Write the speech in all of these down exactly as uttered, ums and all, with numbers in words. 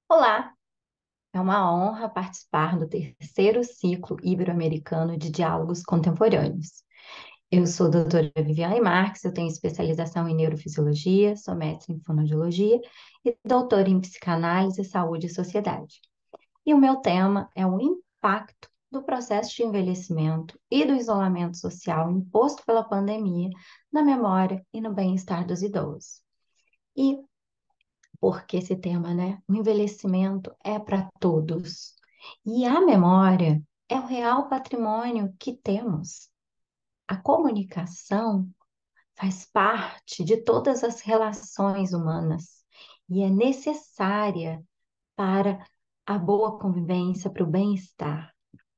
Olá, é uma honra participar do terceiro ciclo ibero-americano de diálogos contemporâneos. Eu sou a doutora Viviane Marques, eu tenho especialização em neurofisiologia, sou mestre em fonoaudiologia e doutora em psicanálise, saúde e sociedade. E o meu tema é o impacto do processo de envelhecimento e do isolamento social imposto pela pandemia na memória e no bem-estar dos idosos. E porque esse tema, né? O envelhecimento é para todos. E a memória é o real patrimônio que temos. A comunicação faz parte de todas as relações humanas e é necessária para a boa convivência, para o bem-estar.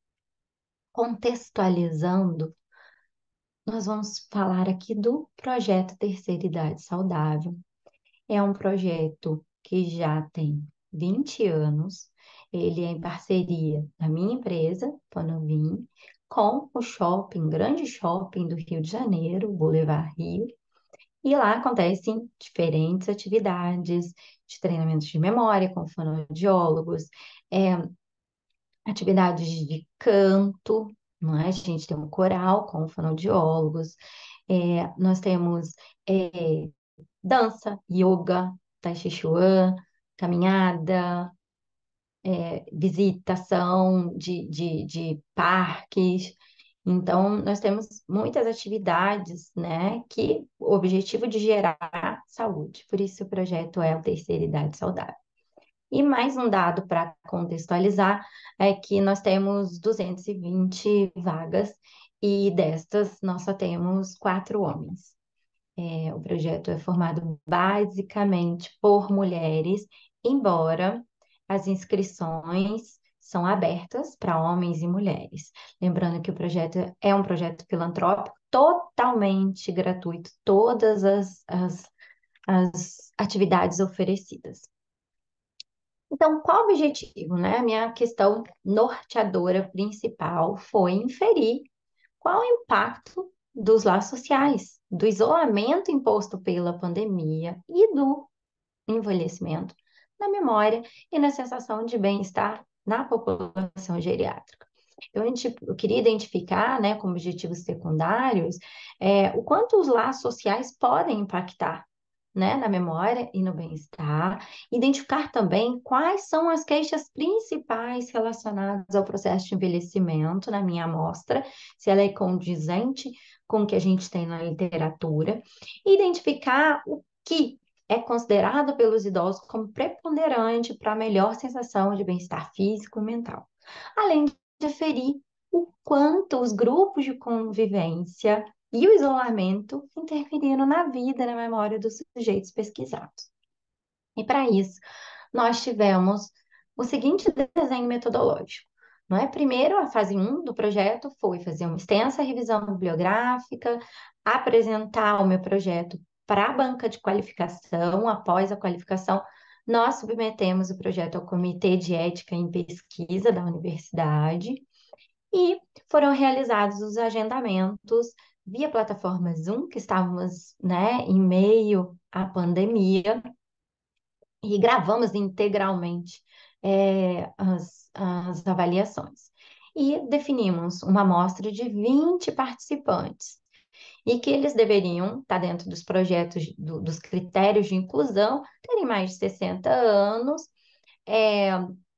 Contextualizando, nós vamos falar aqui do projeto Terceira Idade Saudável. É um projeto que já tem vinte anos. Ele é em parceria da minha empresa, Panovim, com o shopping, grande shopping do Rio de Janeiro, Boulevard Rio. E lá acontecem diferentes atividades de treinamentos de memória com fonoaudiólogos, é, atividades de canto, não é? A gente tem um coral com fonoaudiólogos, é, nós temos é, dança, yoga, tai chi chuan, caminhada, é, visitação de, de, de parques. Então, nós temos muitas atividades, né, que o objetivo de gerar saúde. Por isso, o projeto é o Terceira Idade Saudável. E mais um dado para contextualizar é que nós temos duzentas e vinte vagas e destas nós só temos quatro homens. É, o projeto é formado basicamente por mulheres, embora as inscrições são abertas para homens e mulheres. Lembrando que o projeto é um projeto filantrópico totalmente gratuito, todas as, as, as atividades oferecidas. Então, qual o objetivo, né? A minha questão norteadora principal foi inferir qual o impacto dos laços sociais, do isolamento imposto pela pandemia e do envelhecimento na memória e na sensação de bem-estar na população geriátrica. Eu, eu queria identificar, né, como objetivos secundários, é, o quanto os laços sociais podem impactar, né, na memória e no bem-estar, identificar também quais são as queixas principais relacionadas ao processo de envelhecimento na minha amostra, se ela é condizente com o que a gente tem na literatura, e identificar o que é considerado pelos idosos como preponderante para a melhor sensação de bem-estar físico e mental, além de aferir o quanto os grupos de convivência e o isolamento interferiram na vida e na memória dos sujeitos pesquisados. E para isso, nós tivemos o seguinte desenho metodológico. Não é? Primeiro, a fase um do projeto foi fazer uma extensa revisão bibliográfica, apresentar o meu projeto para a banca de qualificação. Após a qualificação, nós submetemos o projeto ao Comitê de Ética em Pesquisa da universidade e foram realizados os agendamentos via plataforma Zoom, que estávamos, né, em meio à pandemia, e gravamos integralmente é, as, as avaliações. E definimos uma amostra de vinte participantes, e que eles deveriam estar dentro dos projetos, do- dos critérios de inclusão, terem mais de sessenta anos, é,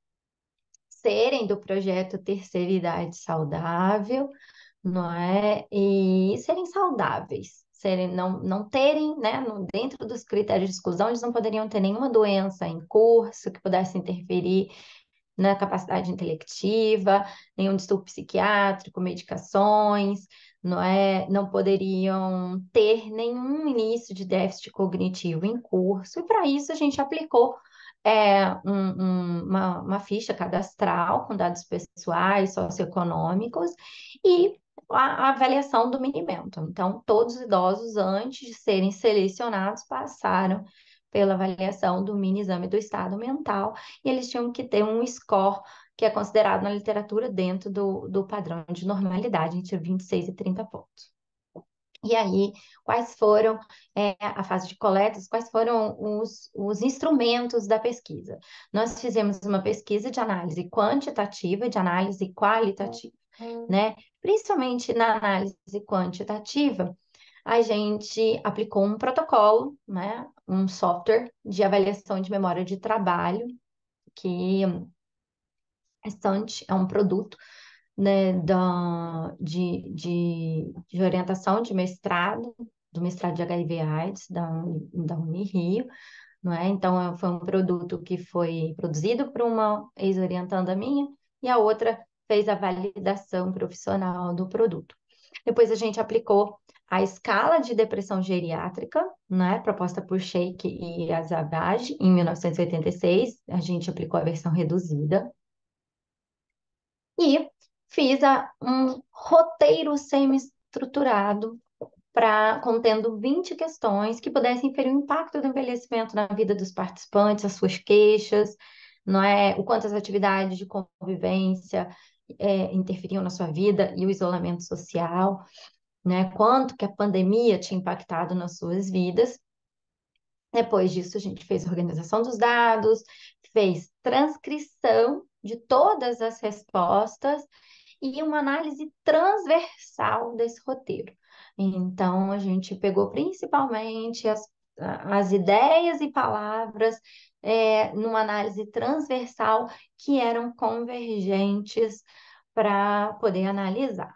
serem do projeto Terceira Idade Saudável, não é? E serem saudáveis, serem, não, não terem, né, no- dentro dos critérios de exclusão, eles não poderiam ter nenhuma doença em curso que pudesse interferir na capacidade intelectiva, nenhum distúrbio psiquiátrico, medicações, não é? Não poderiam ter nenhum início de déficit cognitivo em curso, e para isso a gente aplicou é, um- um- uma, uma ficha cadastral com dados pessoais, socioeconômicos e a, a avaliação do Minimento. Então, todos os idosos, antes de serem selecionados, passaram pela avaliação do mini exame do estado mental e eles tinham que ter um score que é considerado na literatura dentro do, do padrão de normalidade, entre vinte e seis e trinta pontos. E aí, quais foram, é, a fase de coletas, quais foram os, os instrumentos da pesquisa? Nós fizemos uma pesquisa de análise quantitativa e de análise qualitativa, né? Principalmente na análise quantitativa, a gente aplicou um protocolo, né? Um software de avaliação de memória de trabalho, que é Stunt, é um produto, né, da, de, de, de orientação de mestrado, do mestrado de H I V/AIDS da, Uni- da Unirio, não é? Então, é- foi um produto que foi produzido por uma ex-orientanda minha e a outra fez a validação profissional do produto. Depois a gente aplicou a escala de depressão geriátrica, né, proposta por Sheikh e Azabaj em mil novecentos e oitenta e seis. A gente aplicou a versão reduzida e fiz a- um roteiro semi-estruturado para contendo vinte questões que pudessem inferir o impacto do envelhecimento na vida dos participantes, as suas queixas, não é, o quanto as atividades de convivência é, interferiam na sua vida e o isolamento social, né? Quanto que a pandemia tinha impactado nas suas vidas. Depois disso, a gente fez organização dos dados, fez transcrição de todas as respostas e uma análise transversal desse roteiro. Então, a gente pegou principalmente as, as ideias e palavras é, numa análise transversal que eram convergentes para poder analisar.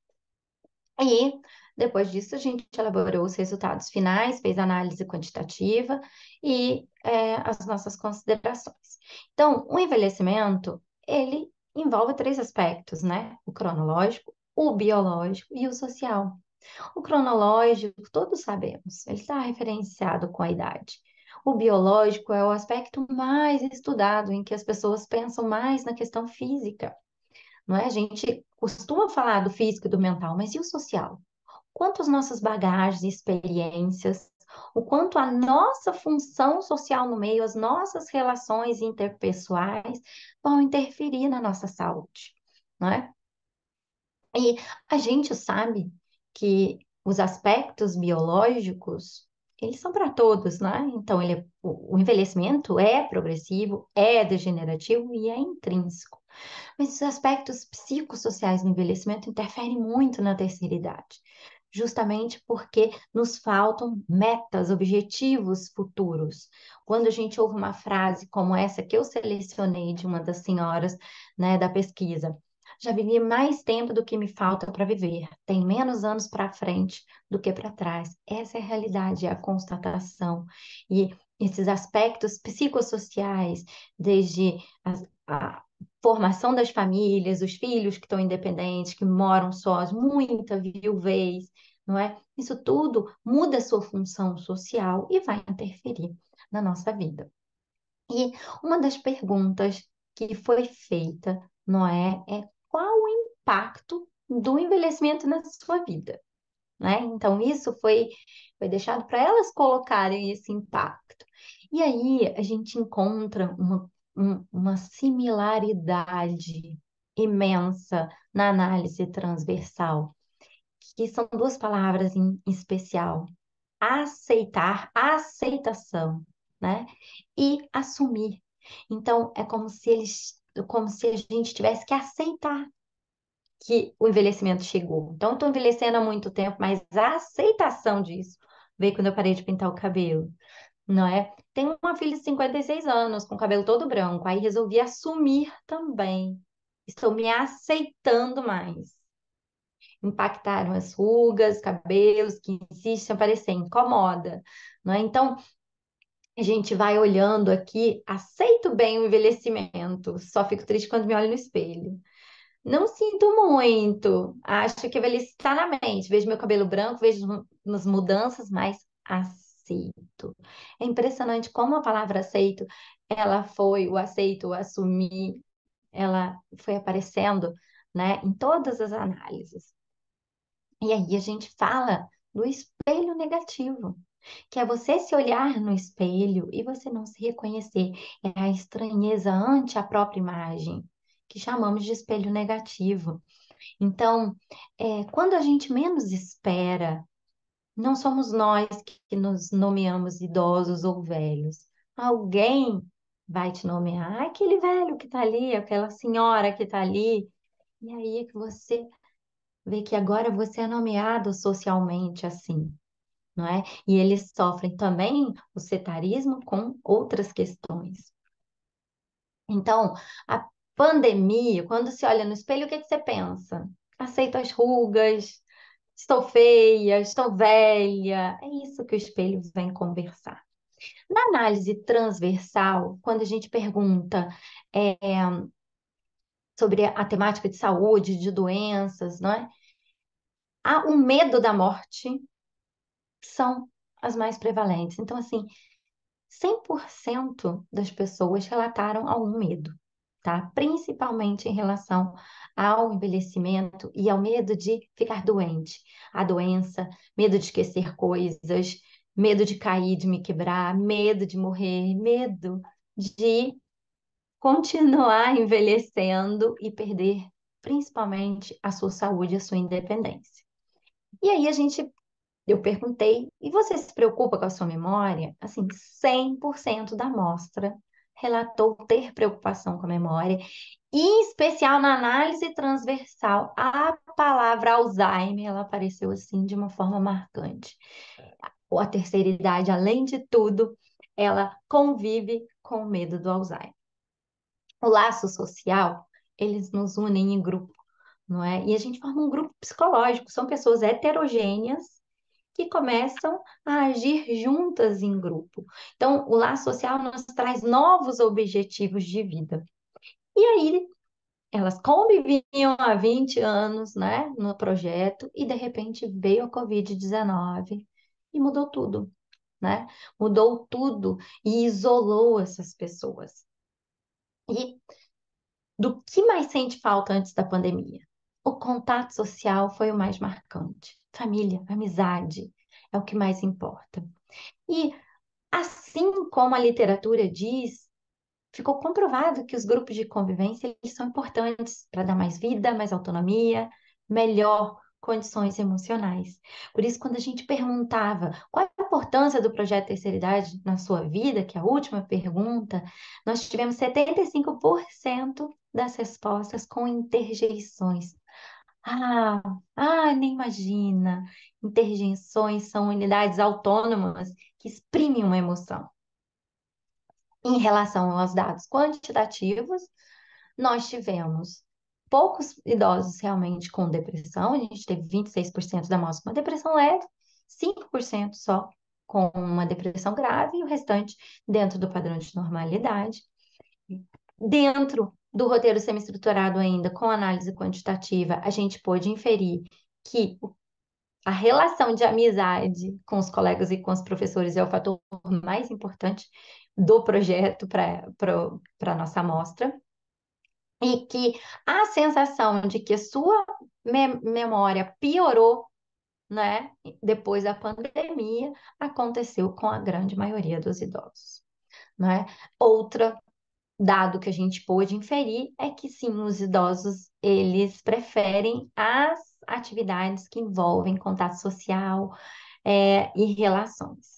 E depois disso, a gente elaborou os resultados finais, fez análise quantitativa e é, as nossas considerações. Então, o envelhecimento, ele envolve três aspectos, né? O cronológico, o biológico e o social. O cronológico, todos sabemos, ele está referenciado com a idade. O biológico é o aspecto mais estudado, em que as pessoas pensam mais na questão física, não é? A gente costuma falar do físico e do mental, mas e o social? Quanto as nossas bagagens e experiências, o quanto a nossa função social no meio, as nossas relações interpessoais vão interferir na nossa saúde, não é? E a gente sabe que os aspectos biológicos, eles são para todos, né? Então, ele é- o o envelhecimento é progressivo, é degenerativo e é intrínseco. Mas os aspectos psicossociais do envelhecimento interferem muito na terceira idade, justamente porque nos faltam metas, objetivos futuros. Quando a gente ouve uma frase como essa que eu selecionei de uma das senhoras, né, da pesquisa, já vivi mais tempo do que me falta para viver, tem menos anos para frente do que para trás. Essa é a realidade, é a constatação. E esses aspectos psicossociais, desde a, formação das famílias, os filhos que estão independentes, que moram sós, muita viuvez, não é? Isso tudo muda a sua função social e vai interferir na nossa vida. E uma das perguntas que foi feita, não é, é qual o impacto do envelhecimento na sua vida, né? Então, isso foi, foi deixado para elas colocarem esse impacto. E aí a gente encontra uma, um- uma similaridade imensa na análise transversal, que são duas palavras em especial: aceitar, aceitação, né? E assumir. Então, é como se eles, como se a gente tivesse que aceitar que o envelhecimento chegou. Então, estou envelhecendo há muito tempo, mas a aceitação disso veio quando eu parei de pintar o cabelo, não é? Tenho uma filha de cinquenta e seis anos, com o cabelo todo branco, aí resolvi assumir também. Estou me aceitando mais. Impactaram as rugas, cabelos que insistem em aparecer, incomoda, não é? Então, a gente vai olhando aqui, aceito bem o envelhecimento, só fico triste quando me olho no espelho. Não sinto muito. Acho que a velhice está na mente. Vejo meu cabelo branco, vejo umas mudanças, mas aceito. É impressionante como a palavra aceito, ela foi, o aceito, o assumir, ela foi aparecendo, né, em todas as análises. E aí a gente fala do espelho negativo, que é você se olhar no espelho e você não se reconhecer. É a estranheza ante a própria imagem, que chamamos de espelho negativo. Então, é, quando a gente menos espera, Não somos nós que nos nomeamos idosos ou velhos. Alguém vai te nomear. Ah, aquele velho que está ali, aquela senhora que está ali. E aí é que você vê que agora você é nomeado socialmente assim, não é? E eles sofrem também o setarismo com outras questões. Então, a pandemia, quando se olha no espelho, o que que você pensa? Aceito as rugas, estou feia, estou velha. É isso que o espelho vem conversar. Na análise transversal, quando a gente pergunta é, sobre a temática de saúde, de doenças, não é? Há o medo da morte são as mais prevalentes. Então, assim, cem por cento das pessoas relataram algum medo, tá? Principalmente em relação ao envelhecimento e ao medo de ficar doente, a doença, medo de esquecer coisas, medo de cair, de me quebrar, medo de morrer, medo de continuar envelhecendo e perder principalmente a sua saúde e a sua independência. E aí a gente eu perguntei, e você se preocupa com a sua memória? Assim, cem por cento da amostra relatou ter preocupação com a memória, e em especial na análise transversal, a palavra Alzheimer, ela apareceu assim de uma forma marcante. Ou a terceira idade, além de tudo, ela convive com o medo do Alzheimer. O laço social, eles nos unem em grupo, não é? E a gente forma um grupo psicológico, são pessoas heterogêneas que começam a agir juntas em grupo. Então, o laço social nos traz novos objetivos de vida. E aí, elas conviviam há vinte anos, né, no projeto, e de repente veio a covid dezenove e mudou tudo, né? Mudou tudo e isolou essas pessoas. E do que mais sente falta antes da pandemia? O contato social foi o mais marcante. Família, amizade, é o que mais importa. E assim como a literatura diz, ficou comprovado que os grupos de convivência eles são importantes para dar mais vida, mais autonomia, melhor condições emocionais. Por isso, quando a gente perguntava qual é a importância do projeto Terceira Idade na sua vida, que é a última pergunta, nós tivemos setenta e cinco por cento das respostas com interjeições. Ah, ah, nem imagina. Interjeições são unidades autônomas que exprimem uma emoção. Em relação aos dados quantitativos, nós tivemos poucos idosos realmente com depressão, a gente teve vinte e seis por cento da amostra com uma depressão leve, cinco por cento só com uma depressão grave e o restante dentro do padrão de normalidade. Dentro do roteiro semi-estruturado ainda, com análise quantitativa, a gente pôde inferir que a relação de amizade com os colegas e com os professores é o fator mais importante do projeto para a nossa amostra, e que a sensação de que a sua me- memória piorou, né, depois da pandemia, aconteceu com a grande maioria dos idosos, né? Outra dado que a gente pôde inferir é que sim, os idosos, eles preferem as atividades que envolvem contato social, é, e relações.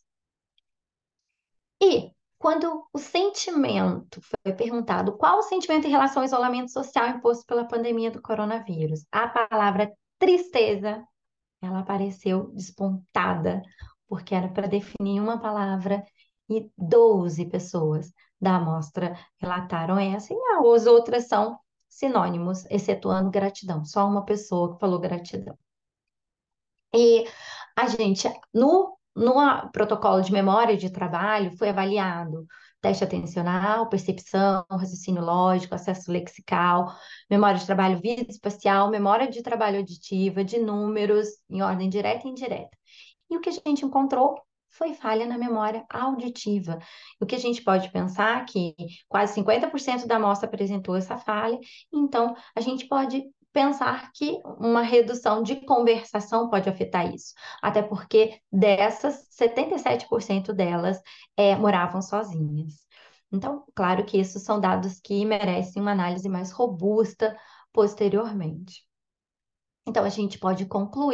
E quando o sentimento foi perguntado, qual o sentimento em relação ao isolamento social imposto pela pandemia do coronavírus? A palavra tristeza, ela apareceu despontada, porque era para definir uma palavra e doze pessoas da amostra relataram essa, e as outras são sinônimos, excetuando gratidão. Só uma pessoa que falou gratidão. E a gente, no, no a- protocolo de memória de trabalho, foi avaliado teste atencional, percepção, raciocínio lógico, acesso lexical, memória de trabalho visoespacial, memória de trabalho auditiva, de números, em ordem direta e indireta. E o que a gente encontrou foi falha na memória auditiva. O que a gente pode pensar é que quase cinquenta por cento da amostra apresentou essa falha, então a gente pode pensar que uma redução de conversação pode afetar isso. Até porque dessas, setenta e sete por cento delas é, moravam sozinhas. Então, claro que isso são dados que merecem uma análise mais robusta posteriormente. Então, a gente pode concluir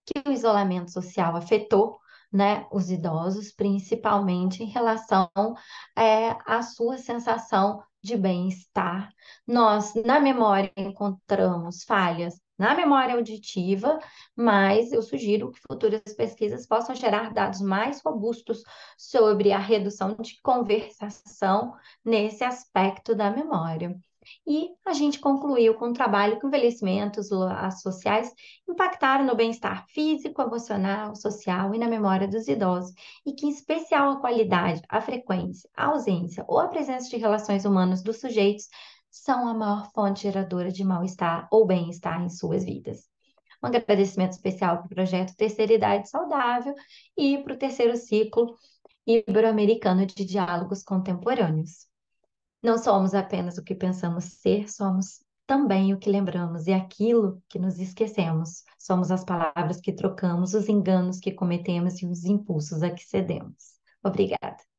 que o isolamento social afetou, né, os idosos, principalmente em relação é, à sua sensação de bem-estar. Nós, na memória, encontramos falhas na memória auditiva, mas eu sugiro que futuras pesquisas possam gerar dados mais robustos sobre a redução de conversação nesse aspecto da memória. E a gente concluiu com um trabalho que o envelhecimento, os laços sociais impactaram no bem-estar físico, emocional, social e na memória dos idosos, e que, em especial, a qualidade, a frequência, a ausência ou a presença de relações humanas dos sujeitos são a maior fonte geradora de mal-estar ou bem-estar em suas vidas. Um agradecimento especial para o projeto Terceira Idade Saudável e para o terceiro ciclo ibero-americano de diálogos contemporâneos. Não somos apenas o que pensamos ser, somos também o que lembramos e aquilo que nos esquecemos. Somos as palavras que trocamos, os enganos que cometemos e os impulsos a que cedemos. Obrigada.